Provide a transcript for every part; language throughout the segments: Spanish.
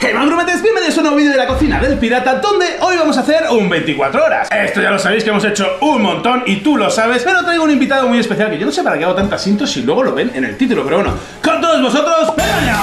¿Qué más, grumetes? Bienvenidos a un nuevo vídeo de la cocina del pirata, donde hoy vamos a hacer un 24 horas. Esto ya lo sabéis que hemos hecho un montón y tú lo sabes, pero traigo un invitado muy especial que yo no sé para qué hago tantas intros si luego lo ven en el título, pero bueno, con todos vosotros, ¡Peña!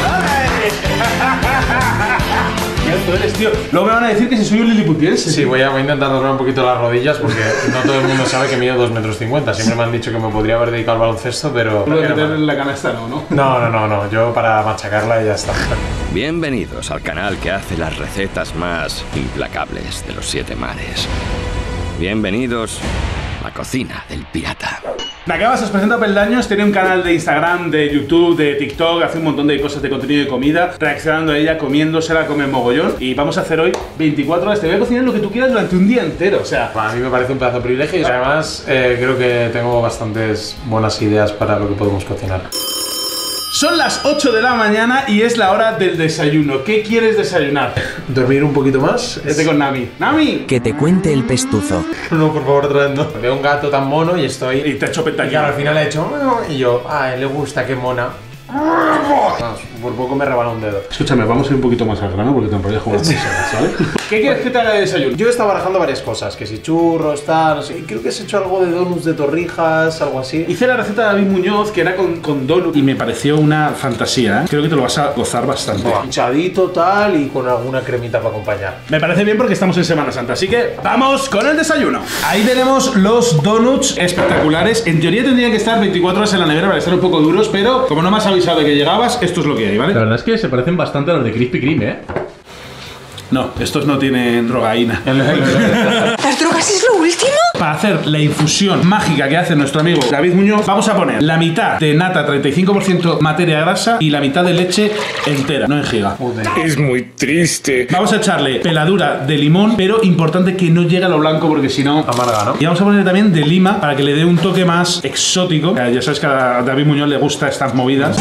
Esto eres, tío. Luego me van a decir que si soy un liliputiense. Sí, voy a intentar doblar un poquito las rodillas porque no todo el mundo sabe que mido 2,50 metros. Siempre me han dicho que me podría haber dedicado al baloncesto, pero... Puedo meter en la canasta, ¿no? No. Yo para machacarla y ya está. Bienvenidos al canal que hace las recetas más implacables de los 7 mares. Bienvenidos a la cocina del pirata. Nakabas os presenta Peldaños, tiene un canal de Instagram, de YouTube, de TikTok, hace un montón de cosas de contenido de comida, reaccionando a ella, comiéndosela, come mogollón. Y vamos a hacer hoy 24 horas, te voy a cocinar lo que tú quieras durante un día entero, o sea... A mí me parece un pedazo de privilegio y además creo que tengo bastantes buenas ideas para lo que podemos cocinar. Son las 8 de la mañana y es la hora del desayuno. ¿Qué quieres desayunar? ¿Dormir un poquito más? Vete con Nami. ¡Nami! Que te cuente el pestuzo. No, por favor, otra vez no. Veo un gato tan mono y estoy... Y te he hecho Y pentaña. claro, al final he hecho... Y yo, ay, le gusta, qué mona. Por poco me rebala un dedo. Escúchame, vamos a ir un poquito más al grano porque te enrollas con las cosas, ¿vale? ¿Qué quieres que te haga de desayuno? Yo estaba barajando varias cosas, que si churros, tal, no sé. Y creo que has hecho algo de donuts de torrijas, algo así. Hice la receta de David Muñoz, que era con donut, y me pareció una fantasía, ¿eh? Creo que te lo vas a gozar bastante. Hinchadito, tal, y con alguna cremita para acompañar. Me parece bien porque estamos en Semana Santa, así que ¡vamos con el desayuno! Ahí tenemos los donuts espectaculares. En teoría tendrían que estar 24 horas en la nevera para estar un poco duros, pero como no me has avisado de que llegabas, esto es lo que hay, ¿vale? La verdad es que se parecen bastante a los de Krispy Kreme, ¿eh? No, estos no tienen drogaína. ¿Las drogas es lo último? Para hacer la infusión mágica que hace nuestro amigo David Muñoz, vamos a poner la mitad de nata, 35% materia grasa, y la mitad de leche entera, no en giga. Es muy triste. Vamos a echarle peladura de limón, pero importante que no llegue a lo blanco porque si no... Amarga, ¿no? Y vamos a poner también de lima para que le dé un toque más exótico. Ya sabes que a David Muñoz le gusta estas movidas.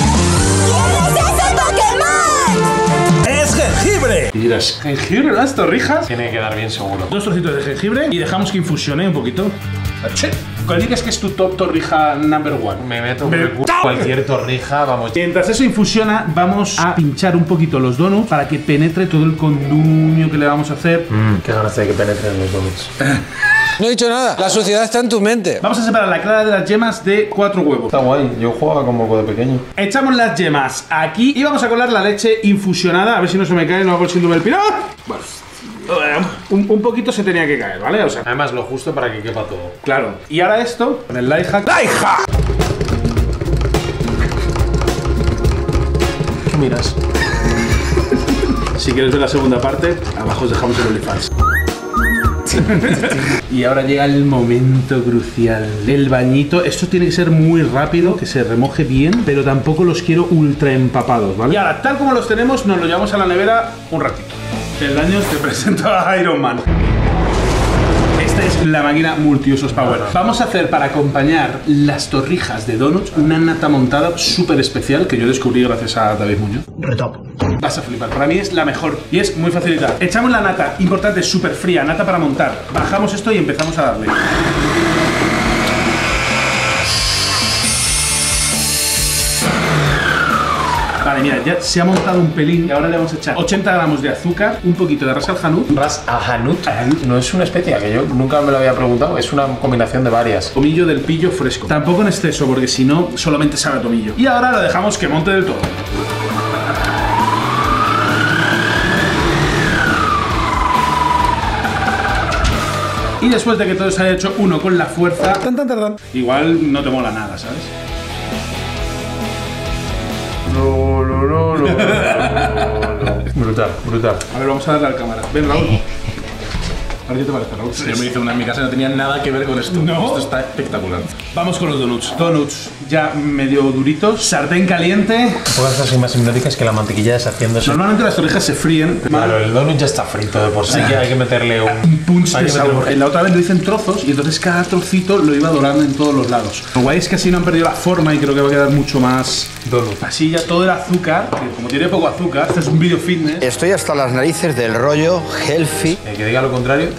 ¡Es jengibre! Y dirás, ¿jengibre? ¿Las torrijas? Tiene que quedar bien seguro. 2 trocitos de jengibre y dejamos que infusione un poquito. ¿Cuál dirías que es tu top torrija number one? Me meto por el culo cualquier torrija, vamos. Mientras eso infusiona, vamos a pinchar un poquito los donuts para que penetre todo el condumio que le vamos a hacer. Qué ganas de que penetren los donuts. No he dicho nada, la suciedad está en tu mente. Vamos a separar la clara de las yemas de 4 huevos. Está guay, yo jugaba como de pequeño. Echamos las yemas aquí y vamos a colar la leche infusionada. A ver si no se me cae, no hago el síndrome del pirata. Bueno, un poquito se tenía que caer, ¿vale? O sea, Además, lo justo para que quepa todo. claro. Y ahora esto, con el life hack. ¡Life hack! ¿Qué miras? Si quieres ver la segunda parte, abajo os dejamos el OnlyFans. Y ahora llega el momento crucial. El bañito. Esto tiene que ser muy rápido, que se remoje bien, pero tampoco los quiero ultra empapados, ¿vale? Y ahora, tal como los tenemos, nos lo llevamos a la nevera un ratito. Peldaños, te presento a Iron Man. Esta es la máquina multiusos Power. Vamos a hacer para acompañar las torrijas de donuts una nata montada súper especial que yo descubrí gracias a David Muñoz. Retop. Vas a flipar, para mí es la mejor y es muy facilita. Echamos la nata, importante, súper fría, nata para montar. Bajamos esto y empezamos a darle. Vale, mira, ya se ha montado un pelín y ahora le vamos a echar 80 gramos de azúcar, un poquito de ras al hanout. Ras al hanout no es una especia, que yo nunca me lo había preguntado. Es una combinación de varias. Tomillo del pillo fresco. Tampoco en exceso, porque si no, solamente sabe a tomillo. Y ahora lo dejamos que monte del todo. Y después de que todo se haya hecho uno con la fuerza, igual no te mola nada, ¿sabes? No. Brutal. A ver, vamos a darle a la cámara. Ven, Raúl. A ver qué te parece, Raúl. Yo me hice una en mi casa y no tenía nada que ver con esto. ¿No? Esto está espectacular. Vamos con los donuts. Donuts ya medio duritos. Sartén caliente. Pocas cosas más hipnóticas que la mantequilla deshaciéndose. Normalmente las torrijas se fríen. Claro, el donut ya está frito de por sí, que hay que meterle un Punch hay de que meterle sabor. La otra vez lo hice en trozos y entonces cada trocito lo iba dorando en todos los lados. Lo guay es que así no han perdido la forma y creo que va a quedar mucho más donut. Así ya todo el azúcar, que como tiene poco azúcar, este es un vídeo fitness. Estoy hasta las narices del rollo healthy. que diga lo contrario,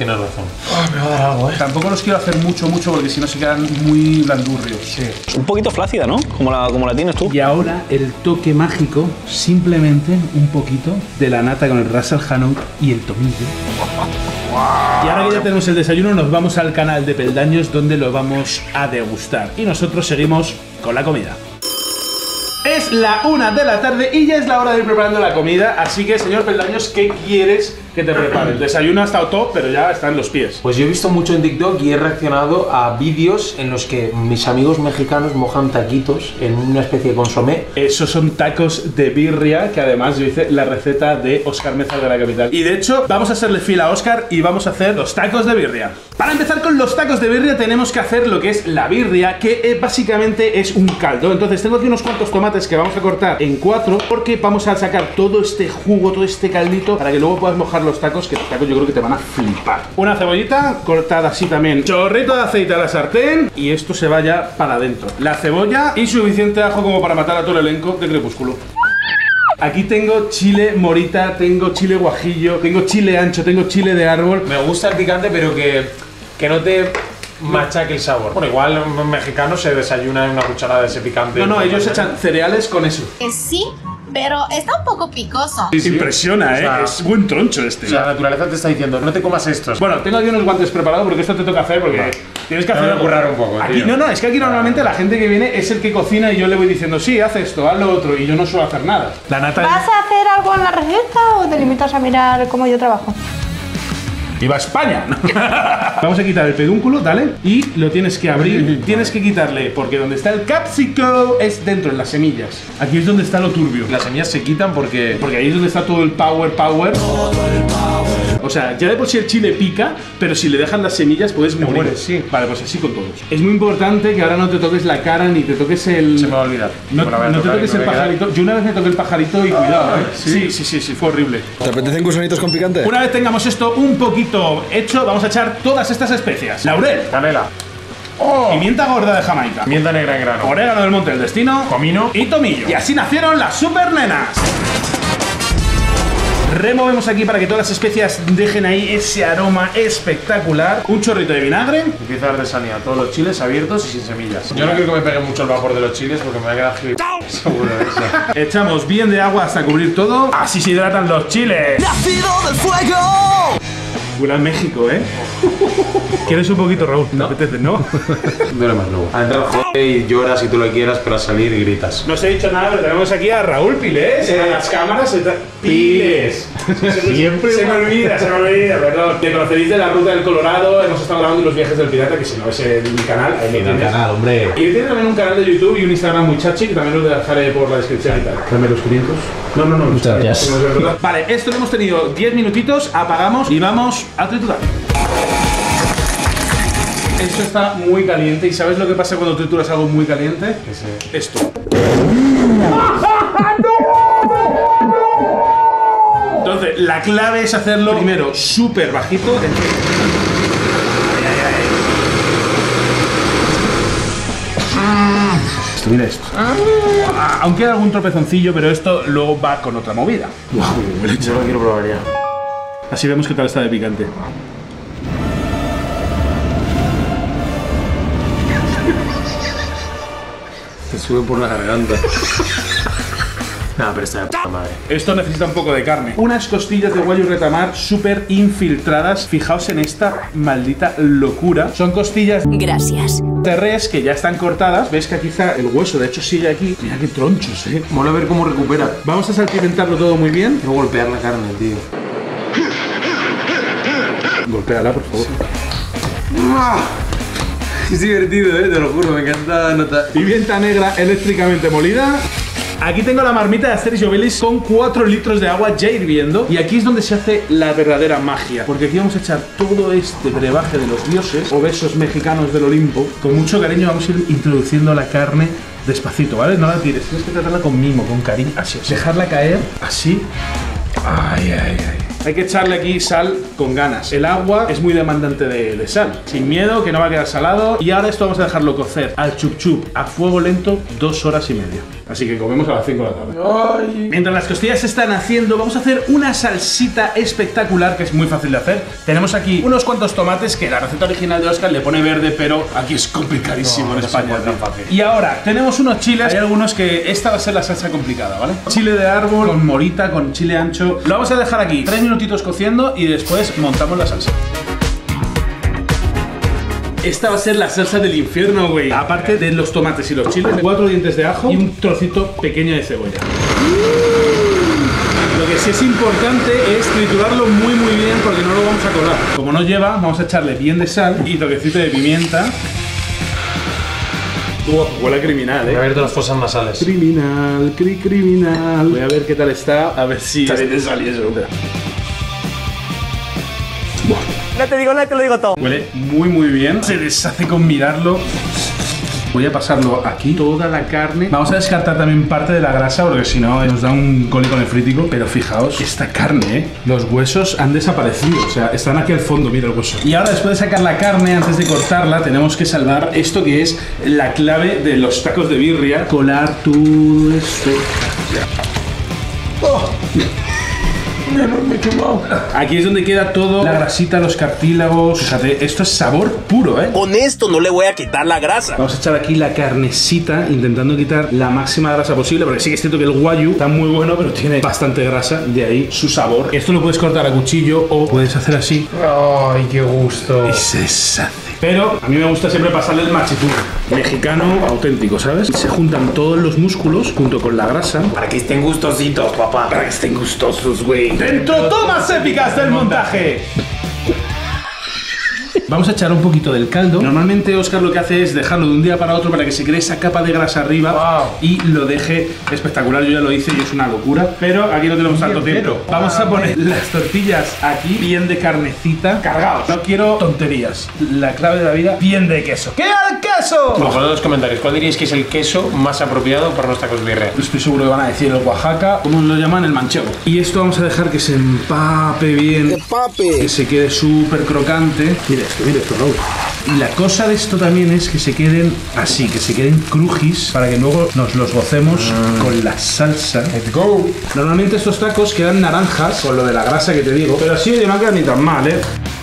tienes razón. Me va a dar algo, Tampoco los quiero hacer mucho porque si no se quedan muy blandurrios. Sí. Un poquito flácida, ¿no? Como la tienes tú. Y ahora el toque mágico, simplemente un poquito de la nata con el Ras Al Hanout y el tomillo. Y ahora que ya tenemos el desayuno, nos vamos al canal de Peldaños donde lo vamos a degustar. Y nosotros seguimos con la comida. Es la 1 de la tarde y ya es la hora de ir preparando la comida. Así que, señor Peldaños, ¿qué quieres que te prepare? El desayuno ha estado top, pero ya está en los pies. Pues yo he visto mucho en TikTok y he reaccionado a vídeos en los que mis amigos mexicanos mojan taquitos en una especie de consomé. Esos son tacos de birria, que además yo hice la receta de Óscar Meza de la Capital. Y de hecho, vamos a hacerle fila a Óscar y vamos a hacer los tacos de birria. Para empezar con los tacos de birria tenemos que hacer lo que es la birria, que básicamente es un caldo. Entonces tengo aquí unos cuantos tomates que vamos a cortar en 4 porque vamos a sacar todo este jugo, todo este caldito, para que luego puedas mojar los tacos, que los tacos yo creo que te van a flipar. Una cebollita cortada así también, chorrito de aceite a la sartén y esto se vaya para adentro. La cebolla y suficiente ajo como para matar a todo el elenco de Crepúsculo. Aquí tengo chile morita, tengo chile guajillo, tengo chile ancho, tengo chile de árbol. Me gusta el picante, pero que no te machaque el sabor. Bueno, igual un mexicano se desayuna en una cucharada de ese picante. No, ellos echan cereales con eso. Sí, pero está un poco picoso. Sí. Impresiona, o sea, es buen troncho este. O sea, la naturaleza te está diciendo, no te comas estos. Bueno, tengo aquí unos guantes preparados porque esto te toca hacer porque tienes que hacer currar un poco, aquí, tío. no, es que aquí normalmente la gente que viene es el que cocina y yo le voy diciendo, sí, haz esto, haz lo otro, y yo no suelo hacer nada. La nata ¿Vas a hacer algo en la receta o te limitas a mirar cómo yo trabajo? ¡Viva España! Vamos a quitar el pedúnculo, dale, y lo tienes que abrir. Tienes que quitarle, porque donde está el capsico es dentro, en las semillas. Aquí es donde está lo turbio. Las semillas se quitan porque ahí es donde está todo el power. O sea, ya de por sí el chile pica, pero si le dejan las semillas puedes morir. mueres, sí. Vale, pues así con todos. Es muy importante que ahora no te toques la cara ni te toques el... se me va a olvidar. No te toques el pajarito. Yo una vez me toqué el pajarito y cuidado, ¿eh? Sí, fue horrible. ¿Te apetecen gusanitos con picante? Una vez tengamos esto un poquito hecho, vamos a echar todas estas especias. Laurel, canela, pimienta gorda de Jamaica, pimienta negra en grano, orégano del Monte del Destino, comino y tomillo. Y así nacieron las super nenas. Removemos aquí para que todas las especias dejen ahí ese aroma espectacular. Un chorrito de vinagre. Empieza a dar de salida todos los chiles abiertos y sin semillas. Yo no quiero que me pegue mucho el vapor de los chiles porque me va a quedar gilipollas. Seguro de eso. Echamos bien de agua hasta cubrir todo. Así se hidratan los chiles. ¡Nacido del fuego! Huele a México, ¿eh? ¿Quieres un poquito, Raúl? ¿Te apetece, no? Duele más luego. A entrar y lloras si tú lo quieras, pero a salir gritas. No os he dicho nada, pero tenemos aquí a Raúl Piles. A las cámaras. Piles. Siempre se me olvida, perdón. Me conoceréis de la Ruta del Colorado. Hemos estado grabando los viajes del pirata, que si no es el canal, ahí lo tienes. hombre. Y tiene también un canal de YouTube y un Instagram muy chachi, que también lo dejaré por la descripción y tal. Dame los 500. No. Muchas gracias. Vale, esto lo hemos tenido 10 minutitos, apagamos y vamos a triturar. Esto está muy caliente y ¿sabes lo que pasa cuando trituras algo muy caliente? Esto. Entonces, la clave es hacerlo primero súper bajito. Mira esto. Aunque queda algún tropezoncillo, pero esto luego va con otra movida. Yo lo quiero probar ya. Así vemos qué tal está de picante. Te sube por la garganta. Nada, pero está de puta madre. Esto necesita un poco de carne. Unas costillas de guayu retamar súper infiltradas. Fijaos en esta maldita locura. Son costillas Gracias. de res que ya están cortadas. ¿Ves que aquí está el hueso? De hecho sigue aquí. Mira qué tronchos, Mola ver cómo recupera. Vamos a salpimentarlo todo muy bien. No golpear la carne, tío. Golpéala, por favor. Es divertido, te lo juro, me encanta notar. Pimienta negra eléctricamente molida. Aquí tengo la marmita de Asterix y Obelix con 4 litros de agua ya hirviendo. Y aquí es donde se hace la verdadera magia. Porque aquí vamos a echar todo este brebaje de los dioses, obesos mexicanos del Olimpo. Con mucho cariño vamos a ir introduciendo la carne despacito, ¿vale? No la tires, tienes que tratarla con mimo, con cariño. Así, dejarla caer así. Ay. Hay que echarle aquí sal con ganas. El agua es muy demandante de sal. Sin miedo, que no va a quedar salado. Y ahora esto vamos a dejarlo cocer al chup chup a fuego lento 2 horas y media. Así que comemos a las 5 de la tarde. Ay. Mientras las costillas se están haciendo, vamos a hacer una salsita espectacular que es muy fácil de hacer. Tenemos aquí unos cuantos tomates que la receta original de Óscar le pone verde, pero aquí es complicadísimo en España. Y ahora tenemos unos chiles. Hay algunos que esta va a ser la salsa complicada, ¿vale? Chile de árbol con morita, con chile ancho. Lo vamos a dejar aquí 3 minutitos cociendo y después montamos la salsa. Esta va a ser la salsa del infierno, güey. Aparte de los tomates y los chiles, 4 dientes de ajo y un trocito pequeño de cebolla. Lo que sí es importante es triturarlo muy bien porque no lo vamos a colar. Como no lleva, vamos a echarle bien de sal y toquecito de pimienta. Huele a criminal, Voy a ver todas las fosas nasales. Criminal, criminal. Voy a ver qué tal está, a ver si está bien de sal y eso. No te digo nada, te lo digo todo. Huele muy bien. Se deshace con mirarlo. Voy a pasarlo aquí, toda la carne. Vamos a descartar también parte de la grasa porque si no nos da un cólico nefrítico. Pero fijaos, esta carne, los huesos han desaparecido. O sea, están aquí al fondo, mira el hueso. Y ahora después de sacar la carne, antes de cortarla, tenemos que salvar esto que es la clave de los tacos de birria. Colar todo esto. ¡Oh! Me he quemado. Aquí es donde queda todo, la grasita, los cartílagos. Fíjate, esto es sabor puro, Con esto no le voy a quitar la grasa. Vamos a echar aquí la carnecita, intentando quitar la máxima grasa posible, porque sí que es cierto que el guayu está muy bueno, pero tiene bastante grasa, de ahí su sabor. Esto lo puedes cortar a cuchillo o puedes hacer así. ¡Ay, qué gusto! Y se deshace. Pero a mí me gusta siempre pasarle el machiturro mexicano auténtico, ¿sabes? Se juntan todos los músculos junto con la grasa. Para que estén gustositos, papá. Para que estén gustosos, güey. ¡Dentro tomas épicas del montaje! Vamos a echar un poquito del caldo. Normalmente Óscar lo que hace es dejarlo de un día para otro para que se cree esa capa de grasa arriba y lo deje espectacular. Yo ya lo hice y es una locura, pero aquí no tenemos tanto tiempo. Vamos a poner las tortillas aquí, bien de carnecita, cargados. No quiero tonterías. La clave de la vida, bien de queso. ¡Que al queso! Dejad en los comentarios, ¿cuál diríais que es el queso más apropiado para los tacos birria? Estoy seguro que van a decir el Oaxaca, ¿cómo lo llaman? El manchego. Y esto vamos a dejar que se empape bien. Que se quede súper crocante. Mira esto, Raúl. Y la cosa de esto también es que se queden así, que se queden crujis para que luego nos los gocemos con la salsa. Let's go. Normalmente estos tacos quedan naranjas con lo de la grasa que te digo, pero así de no quedan ni tan mal,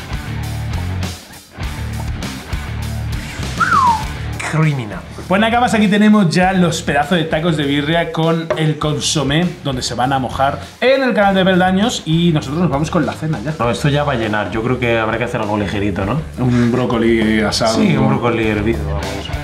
Criminal. Pues nada, más aquí tenemos ya los pedazos de tacos de birria con el consomé, donde se van a mojar en el canal de Peldaños y nosotros nos vamos con la cena ya. No, esto ya va a llenar. Yo creo que habrá que hacer algo ligerito, ¿no? Un brócoli asado. Sí, un brócoli hervido, vamos.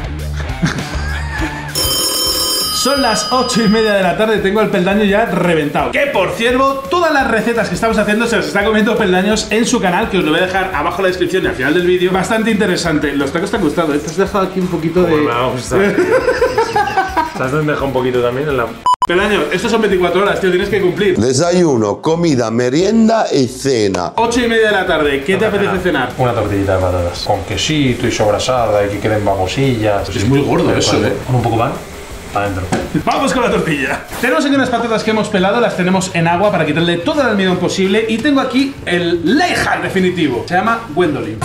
Son las 8:30 de la tarde, tengo el Peldaño ya reventado. Que por cierto, todas las recetas que estamos haciendo se las está comiendo Peldaños en su canal, que os lo voy a dejar abajo en la descripción y al final del vídeo. Bastante interesante. Los tacos te han gustado, ¿eh? Te has dejado aquí un poquito de... Me ha gustado, tío. ¿Te has dejado un poquito también en la... Peldaño, estos son 24 horas, tío, tienes que cumplir. Desayuno, comida, merienda y cena. 8:30 de la tarde, ¿qué te apetece cenar? Una tortillita de patatas. Con quesito y sobrasada y que queden babosillas. Es muy gordo eso, ¿eh? Con un poco más. Adentro. Vamos con la tortilla. Tenemos aquí unas patatas que hemos pelado, las tenemos en agua para quitarle todo el almidón posible y tengo aquí el life hack definitivo. Se llama Gwendolyn.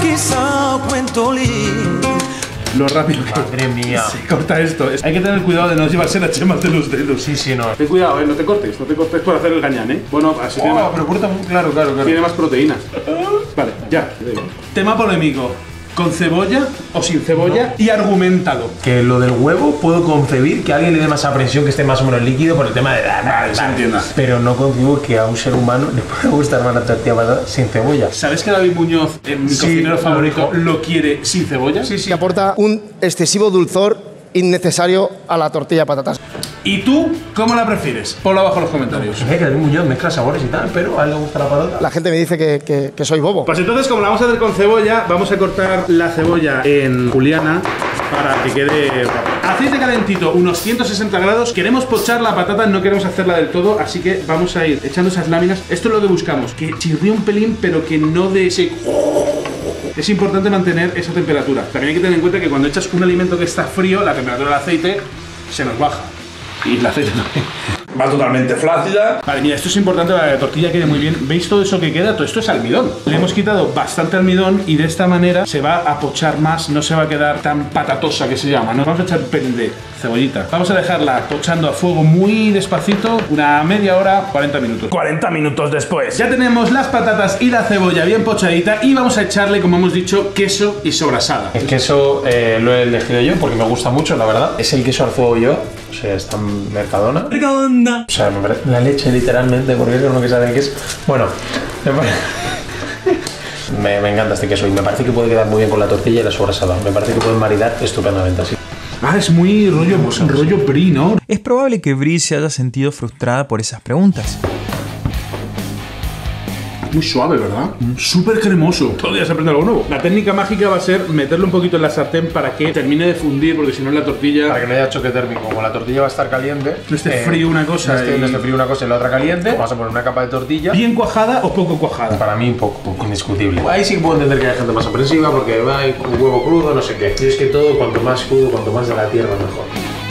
Lo rápido que Madre mía. se corta esto. Hay que tener cuidado de no llevarse las yemas de los dedos. Sí, no. Ten cuidado, no te cortes por hacer el gañán, Bueno, así tiene más, pero corta muy claro. tiene más proteínas. Vale, ya. Tema polémico. ¿Con cebolla o sin cebolla? Y argumentalo. Que lo del huevo puedo concebir que alguien le dé más presión, que esté más o menos líquido por el tema de... se entienda. Pero no concibo que a un ser humano le pueda gustar más la tortilla patata sin cebolla. ¿Sabes que David Muñoz, mi cocinero favorito, lo quiere sin cebolla? Sí. Que aporta un excesivo dulzor innecesario a la tortilla de patatas. ¿Y tú cómo la prefieres? Ponlo abajo en los comentarios. Que David Muñoz mezcla sabores y tal, pero a él le gusta la patata. La gente me dice que soy bobo. Pues entonces, como la vamos a hacer con cebolla, vamos a cortar la cebolla en juliana para que quede... Aceite calentito, unos 160 grados. Queremos pochar la patata, no queremos hacerla del todo, así que vamos a ir echando esas láminas. Esto es lo que buscamos, que chirríe un pelín, pero que no de ese... Es importante mantener esa temperatura. También hay que tener en cuenta que cuando echas un alimento que está frío, la temperatura del aceite se nos baja. Y el aceite también. va totalmente flácida. Vale, mira, esto es importante para que la tortilla quede muy bien. ¿Veis todo eso que queda? Todo esto es almidón. Le hemos quitado bastante almidón y de esta manera se va a pochar más, no se va a quedar tan patatosa que se llama. Nos vamos a echar un pelín de cebollita. Vamos a dejarla pochando a fuego muy despacito, una media hora, 40 minutos. 40 minutos después. Ya tenemos las patatas y la cebolla bien pochadita y vamos a echarle, como hemos dicho, queso y sobrasada. El queso lo he elegido yo porque me gusta mucho, la verdad. Es el queso al fuego yo. O sea, está en Mercadona. Mercadona. O sea, la leche literalmente, porque es lo que sabe que es. Bueno, me encanta este queso y me parece que puede quedar muy bien con la tortilla y la sobrasada. Me parece que pueden maridar estupendamente así. Ah, es muy rollo brie, ¿no? Es probable que Brie se haya sentido frustrada por esas preguntas. Muy suave, ¿verdad? Súper cremoso. Todo día se aprende algo nuevo. La técnica mágica va a ser meterlo un poquito en la sartén para que termine de fundir, porque si no en la tortilla... Para que no haya choque térmico. Como la tortilla va a estar caliente... No esté frío una cosa no esté frío una cosa y la otra caliente. Vamos a poner una capa de tortilla. ¿Bien cuajada o poco cuajada? Para mí un poco indiscutible. Ahí sí puedo entender que hay gente más aprensiva porque va con huevo crudo, no sé qué. Y es que todo, cuanto más crudo, cuanto más de la tierra, mejor.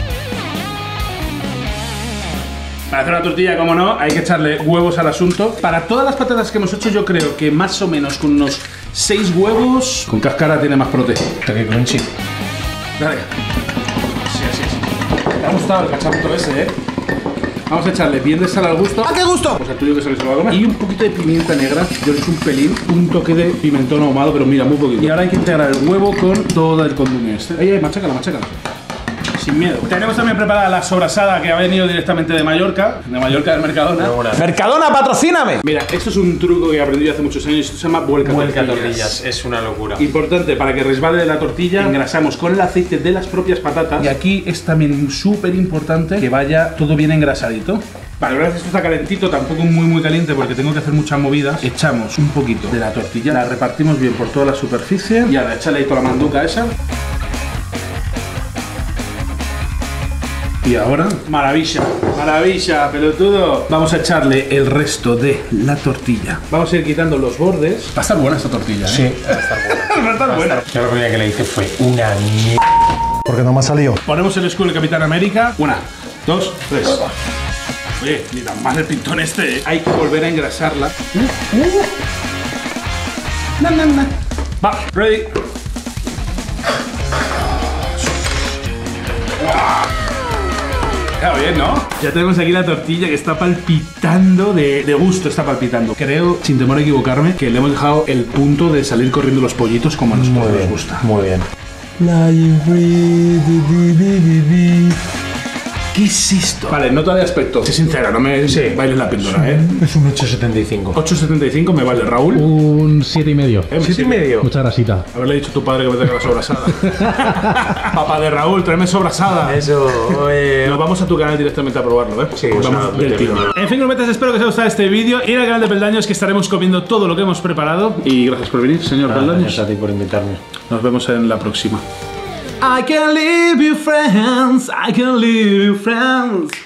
Para hacer una tortilla, como no, hay que echarle huevos al asunto. Para todas las patatas que hemos hecho, yo creo que más o menos con unos 6 huevos, con cáscara tiene más proteína. Que crunchy. Dale. Sí, así es. Me ha gustado el cacharrito ese, ¿eh? Vamos a echarle bien de sal al gusto. ¿A qué gusto? Pues el tuyo que se lo va a comer. Y un poquito de pimienta negra. Yo le echo un pelín, un toque de pimentón ahumado, pero mira, muy poquito. Y ahora hay que integrar el huevo con todo el condimento este. Ahí, machácala. Sin miedo. Tenemos también preparada la sobrasada que ha venido directamente de Mallorca del Mercadona. ¡Mercadona, patrocíname! Mira, esto es un truco que aprendí hace muchos años. Esto se llama vuelca tortillas. Es una locura. Importante, para que resbale de la tortilla, engrasamos con el aceite de las propias patatas. Y aquí es también súper importante que vaya todo bien engrasadito. Vale, una vez esto está calentito, tampoco muy caliente porque tengo que hacer muchas movidas. Echamos un poquito de la tortilla, la repartimos bien por toda la superficie. Y ahora échale ahí toda la manduca esa. Y ahora, maravilla, pelotudo. Vamos a echarle el resto de la tortilla. Vamos a ir quitando los bordes. Va a estar buena esta tortilla, ¿eh? Sí, va a estar buena. Va a estar buena. Yo la primera que le hice fue una mierda. Porque no me ha salido. Ponemos el escudo del Capitán América. 1, 2, 3. Oye, ni tan mal el pintón este, ¿eh? Hay que volver a engrasarla. Va, ready. Queda bien, ¿no? Ya tenemos aquí la tortilla que está palpitando de gusto, está palpitando. Creo, sin temor a equivocarme, que le hemos dejado el punto de salir corriendo los pollitos como a nosotros nos gusta. Muy bien. ¿Qué es esto? Vale, nota de aspecto. Sé sincera, no me bailes la píldora, ¿eh? Es un 8,75. 8,75 me vale, Raúl. Un 7,5. 7,5. Mucha grasita. Haberle dicho a tu padre que me traiga la sobrasada. Papá de Raúl, tráeme sobrasada. Eso, Nos vamos a tu canal directamente a probarlo, ¿eh? Sí, vamos del tiro. En fin, grumetes, espero que os haya gustado este vídeo. Ir al canal de Peldaños, que estaremos comiendo todo lo que hemos preparado. Y gracias por venir, señor Peldaños. Gracias a ti por invitarme. Nos vemos en la próxima. I can leave you friends, I can leave you friends.